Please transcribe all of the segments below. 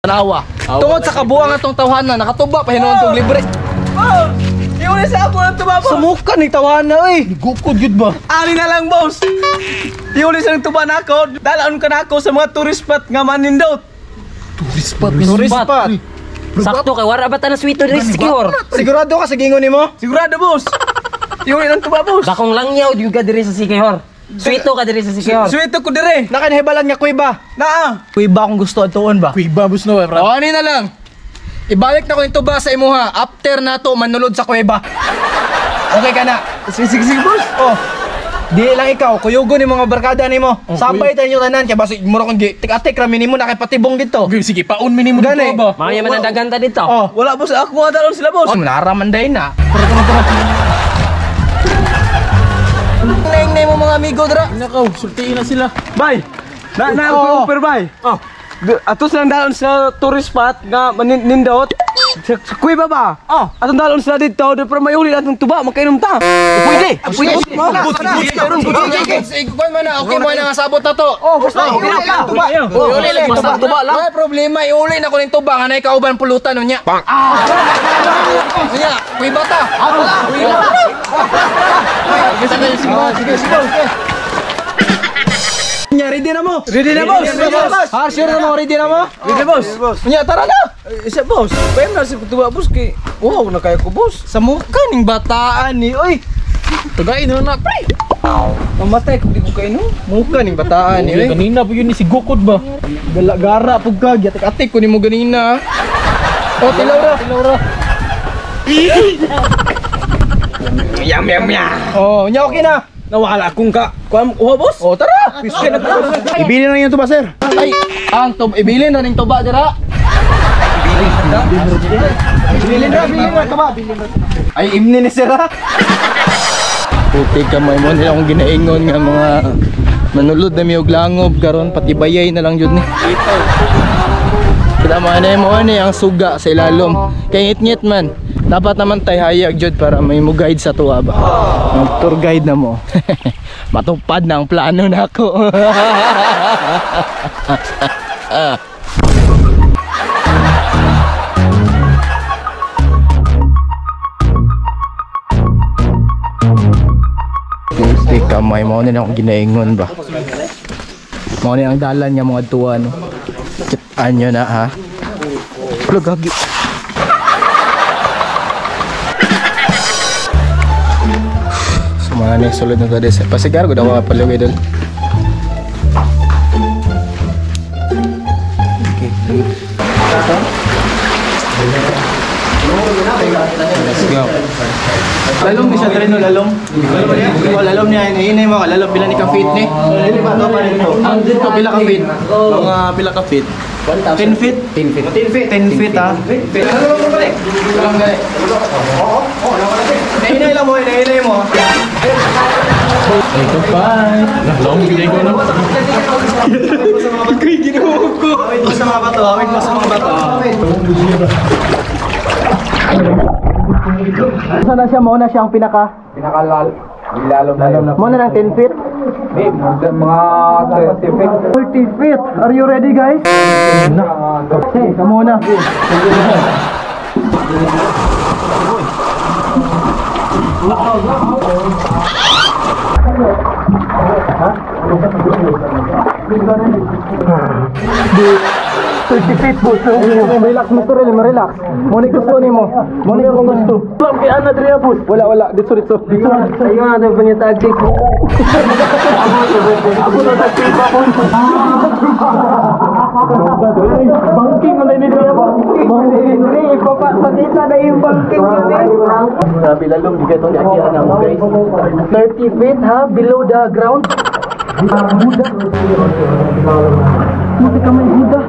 Nawa. Tungod sa kabuang atong tawhanan, nakatuba pa hinuon tong libre. Boss! Iuli sa ako ng tuba, boss! Sumuka ni tawhana oy. Gukod yun ba? Ani na lang, boss! Iuli sa tuba na ako, dalaan ka na ako sa mga tourist spot nga manindot. Tourist spot. Sakto kay wala ba ta na sweet diri secure. Sigurado ka sa gingon nimo? Sigurado, boss! Iuli ng tuba, boss! Bakong langyaw jud ka diri sa secure. Sweeto ka diri sa secure. Suwito ko dire! Nakanahibalan nga kuiba. Naa! Kuiba akong gusto atuon ba? Kuiba bus no, bro. O ani na lang. Ibalik na ko yung tuba sa imuha. After na to manulod sa kuiba. Okay ka na? Sige, boss! Oh. Di lang ikaw, kuyugo ni mga barkada nimo. Sabay tayo tanan kay basi mura kong tik-atik rami nimo na kay patibong dito. Sige, paun minimo Gani. ba? Mga man dagan ta dito. Oh, Wala, boss! Ako nga dalon sila, boss! oh naraman day na. Neng mo mga amigo dra. Nakaw, sultiin na sila. Bay! Na ako Oo. offer, bay! Atos lang dalon sa tourist spot nga manindot. Sa Kuiba ba? Atong dalon sila dito, para may uli atong tuba, magkainom ta. Pwede! Pwede! Ikuan man na, okay mo na nga sabot na to. Oh, gusto ko. Uli lang tuba lang. May problema, iuli na ko ning tuba nga nay kauban pulutan unya. Unya, kuy bata. Sige. Nya ready na mo? Ready na, boss! Sure na mo, ready na mo? Ready, boss! Unya tara na. Isa, boss! Pwede na si tuba, boss, kay... Wow, na kaya ko, boss! Sa mukha ning bataan ni, oy. Tagay na na, pre! Mamatay kung di ko kayo, mukha ning bataan ni, oy. Kanina po yun ni si Gukod ba? Gara pug ka, giatik-atik ko nimo ganina. Oh, tilaw ra. Yam! Oh, nya okay na. Nawala akong ka. Kuha, boss? Oh, tara. Piskay na tayo. Ibili na yung tuba, sir. Ay, ang ibili na ning tuba dira. Ibili na tuba. Ay, imni ni sir ha. Puti ka mo nila akong ginaingon nga mga manulod na miyog langob karon pati bayay na lang jud ni. Kita man mo ani ang suga sa ilalom. Kay ngit-ngit man. Dapat naman tay hayag jud para may mo guide sa tuwa ba. Mag tour guide na mo. Matupad na ang plano nako. Gusti kamay mo na akong ginaingon ba. Mo ni ang dalan nga mga tuwa no. Kitaan nyo na ha. Lugagi. Mga na sulod na tadi. Pasigar ko daw mapalugay doon. Okay. Let's go. Lalong ni siya dali no, lalong. Lalong niya inainay mo, lalong pila ni ka feet ni. Ang dito pila ka feet. Mga pila ka feet. 10 feet? 10 feet. 10 feet ha. Walang gali. Oo. Inainay lang mo, inainay mo. Ay, goodbye. Long video ko na. Iko'y ginuhog ko. Awit mo sa mga bato, awit mo sa mga bato. Sana siya, mo na siyang pinakalal. Mo na ng 10 feet. Mga 30 feet. 30 feet. Are you ready guys? Okay, kamu na. Relax mo rin, relax. Muna gusto ni mo. Muna gusto. Kaya ana diri abot. Wala. Dito. Ayo ada punya tactic. Ako na tactic pa po. Banking na ini dia. Banking ini papa kita na yung banking kami. Sabi lalong di gato ni agian na mo guys. 30 feet ha, below the ground. Buda. Mati kamay Buda.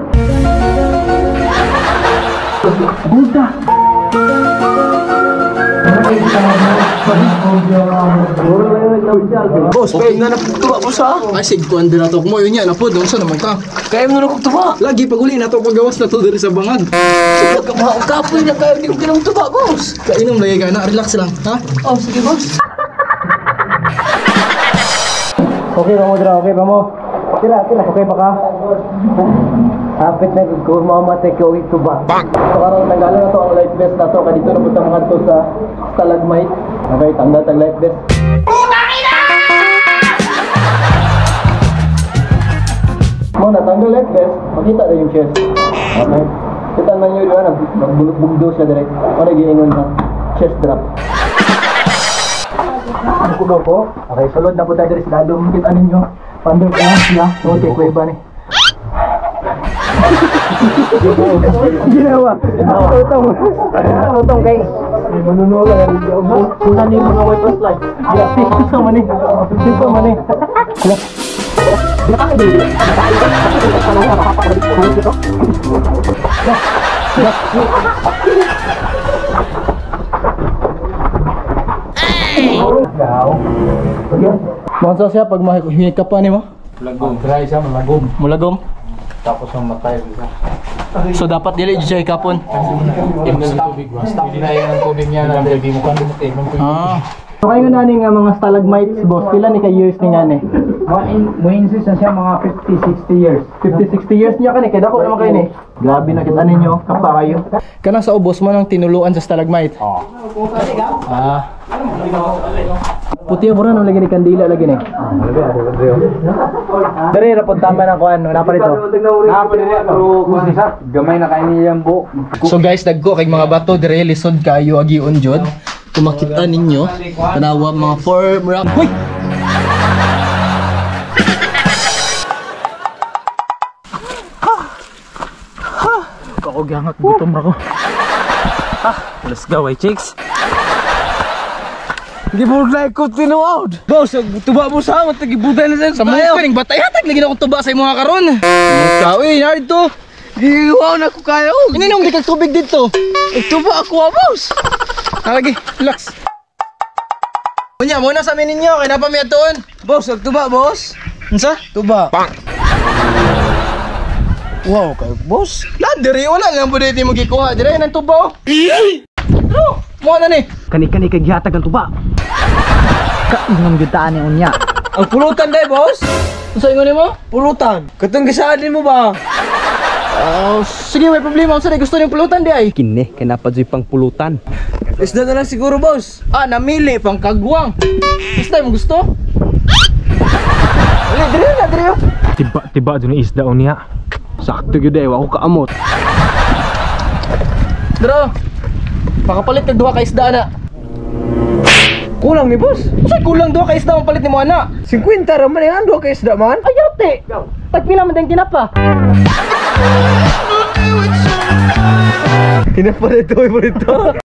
Boss, pwede na naputuwa ko sa. Ay, sigkuan din na to. Kumayo niya, napod. Doon sa naman ka. Kaya mo na naputuwa. Lagi pag uli na to, paggawas na to dari sa bangag. Sige ka mga kapoy na kayo. Hindi ko kinamtuwa, boss. Kainom lagi ka na. Relax lang, ha? Oh, sige, boss. Okay pa mo, Dra. Okay pa mo. Tira. Okay pa ka? Hapit na ko mamatay ko ito ba? So karon nagalo na to ang life vest na to kadito na punta mga to sa stalagmite. Okay, tanda tag life vest. Mo natanggal life vest, makita na yung chest. Okay. Kita na nyo doon, nagbulog-bugdo siya direct. Ano giingon na chest drop. Ano ko daw po? Okay, sulod na po tayo dari sa lalong. Kita ninyo. Pandor ka siya. Okay, kuweba ni. Ginawa. Utong kay. Manunola na rin yung kuna ni mga weapons like. Ito man eh. Ito man eh. Monsa siya pag mahika pa ni mo? Mulagom. Try siya, mulagom. Mulagom. Tapos ang matay siya. So dapat dili siya ikapon. Stop na yung tubig niya na hindi mo kang lumutay. So kayo nga nani nga mga stalagmites boss, pila ni kay years ni nga ni? Mo insist na siya mga 50-60 years. 50-60 years niya kani, kaya dako naman kayo ni. Grabe na kita ninyo, kapa kayo. Kana sa ubos mo nang tinuluan sa stalagmite? Oo. Puti mo rin ang lagi ni kandila lagi ni. Dari ra pud tama na kuan, wala pa rito. Pero gamay na kayo niya yung buo. So guys, dagko kay mga bato dire lisod kayo agiun jud. Kung makita ninyo, tanawa mga form rock. Hoy! Kakogyangat gutom ra ko. Let's go, chicks. Gibudlay ko tinuod. Boss, tuba mo sa amat gibuday na Sa mga kaning batay hatag lagi na akong tuba sa imong karon. Kawi yard to. Giwaw na ko kayo. Ininom di kag tubig dito. Tuba ako, boss. Lagi, relax. Unya, muna sa amin ninyo, kaya napamiyad doon. Boss, tuba, boss. Unsa? Tuba. Wow, kay boss. Ladiri, wala nga po dito mo gikuha. Dire nang tuba. Ano? Mo na ni. Kani-kani kay gihatag ang tuba. Kaingon gitaan ni unya. Ang pulutan day, boss. Unsa ingon nimo? Pulutan. Katong gisaadin mo ba? Sige, may problema. Unsa gusto niyo pulutan di ay? Kini kay napadyoy pang pulutan. Isda na lang siguro, boss. Namili pang kagwang. Gusto mo gusto? Dire. Tiba dun isda unya. Sakto gyud ay wa ko kaamot. Dro. Makapalit kag duha ka isda na. Kulang ni boss. Unsa kulang duha ka isda mo palit nimo ana? 50 ra man yan, do kay isda man. Ayote. Tagpila man dang tinapa. Kinapa na ito,